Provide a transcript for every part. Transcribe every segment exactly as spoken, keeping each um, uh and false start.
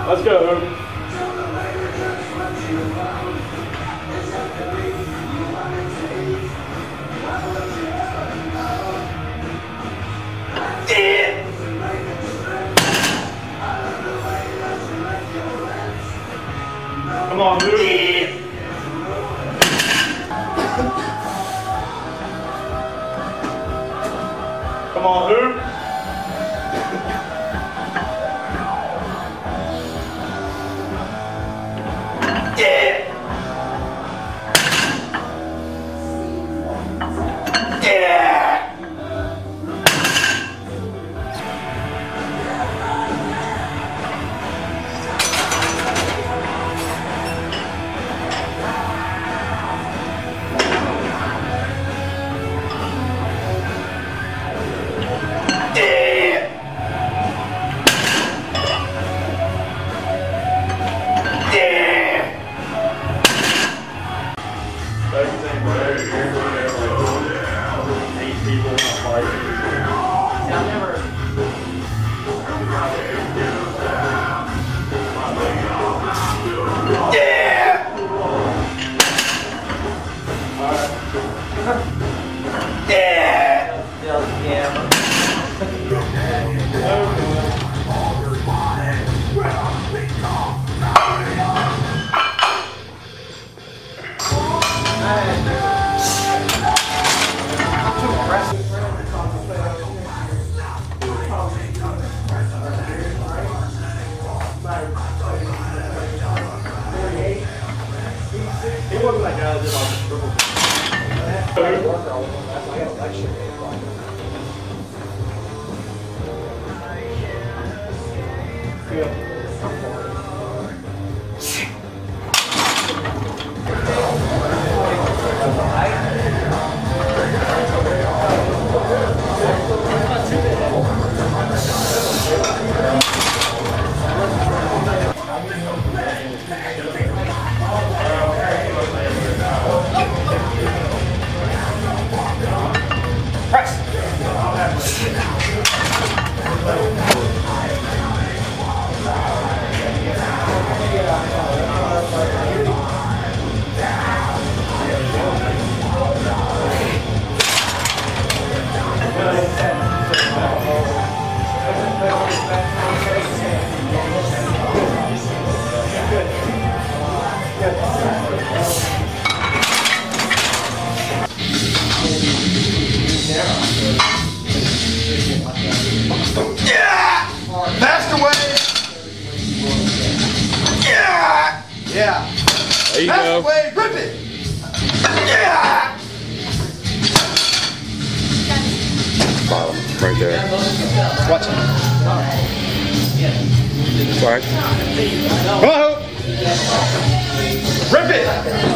Let's go. Come on, move. Come on, move. He wasn't that guy that did all the triple. Yeah. There you That's go. the way, rip it. Yeah. Bottom, right there. Watch it. Sorry. Whoa. Rip it.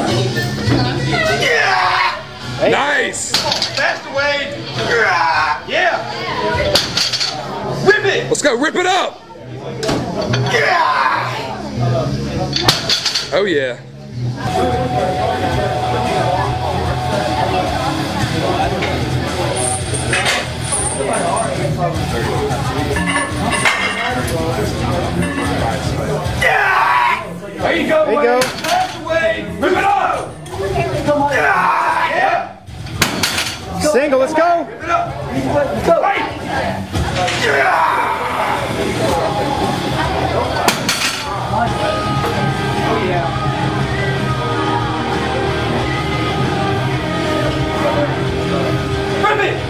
Yeah. Hey. Nice. That's the way. Yeah. Rip it. Let's go. Rip it up. Yeah. Oh yeah. There you go. There you go. That's the way. Rip it up. Yeah. Single, let's go. Rip it up. Let's go. Right. Yeah. Oh yeah. Rip it.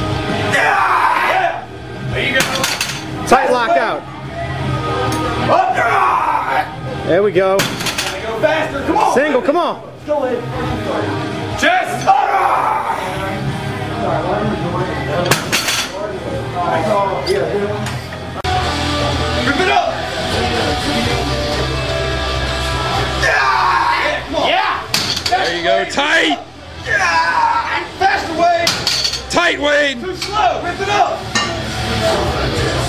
Yeah. There you go. Tight lockout. Up. There we go. Gotta go faster. Come on. Single, come on. Go ahead. Just. Rip it up. Yeah. Come on. Yeah. There you go. Tight. Yeah. Faster, Wade. Tight, Wade. Too slow. Rip it up.